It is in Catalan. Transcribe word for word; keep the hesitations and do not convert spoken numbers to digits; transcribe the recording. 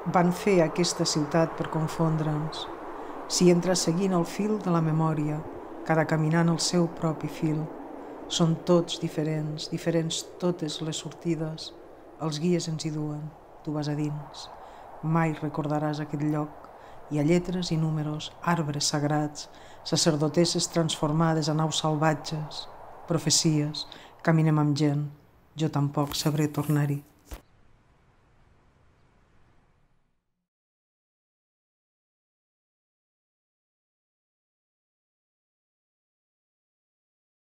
van fer aquesta ciutat per confondre'ns. Si entres seguint el fil de la memòria, cada caminant el seu propi fil, són tots diferents, diferents totes les sortides, els guies ens hi duen, tu vas a dins. Mai recordaràs aquest lloc. Hi ha lletres i números, arbres sagrats, sacerdotesses transformades en aus salvatges, profecies, caminem amb gent, jo tampoc sabré tornar-hi.